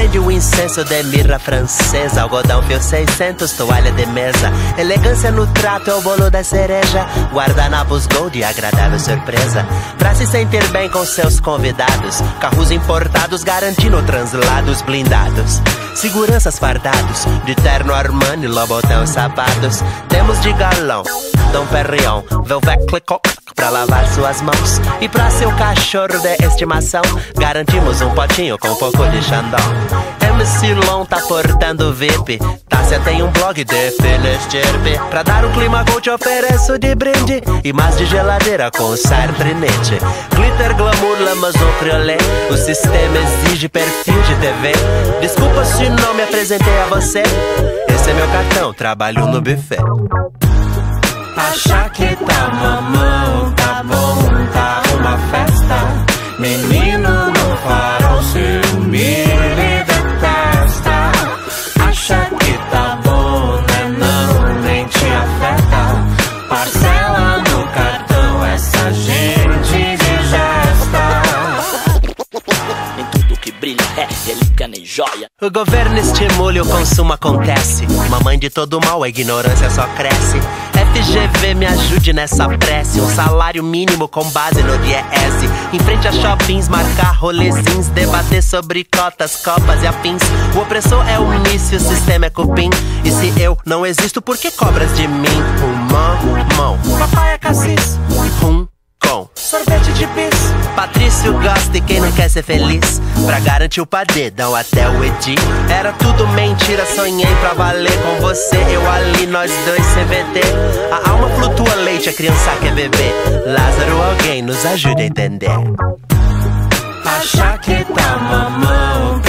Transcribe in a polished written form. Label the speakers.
Speaker 1: Acende o incenso de mirra francesa, algodão fio 600, toalha de mesa. Elegância no trato é o bolo da cereja, guardanapos gold e agradável surpresa. Pra se sentir bem com seus convidados, carros importados garantindo translados blindados. Seguranças fardados, de terno Armani, Louboutin sapatos. Temos de galão, Dom Perignon, Velvet Clicquot pra lavar suas mãos. E pra seu cachorro de estimação, garantimos um potinho com um pouco de Chandon. MC Lon tá portando VIP, Tássia tem um blog de Filestirpe. Pra dar um clima gold ofereço de brinde e mais de geladeira com Sartrinete. Glitter, glamour, Lamazon, Criolet, o sistema exige perfil de TV. Desculpa se não me apresentei a você, esse é meu cartão, trabalho no buffet.
Speaker 2: Acha que tá mamão, tá bom, tá uma festa. Menino no farol, seu me detesta. Acha que tá bom, né? Não, nem te afeta. Parcela no cartão, essa gente digesta.
Speaker 3: Nem tudo que brilha é relíquia nem joia.
Speaker 1: O governo estimula e o consumo acontece. Mamãe de todo mal, a ignorância só cresce. FGV me ajude nessa prece. Um salário mínimo com base no DIEESE. Em frente a shoppings, marcar rolezins. Debater sobre cotas, copas e afins. O opressor é o mício, o sistema é cupim. E se eu não existo, por que cobras de mim? Mão, papai é cassis. Com sorvete de bis. Patrício gosta e quem não quer ser feliz. Pra garantir o padedão até o Edi. Era tudo mentira, sonhei pra valer com você. Eu ali, nós dois CVT. A alma flutua leite, a criança quer beber. Lázaro, alguém nos ajude a entender.
Speaker 2: Acha que tá mamão,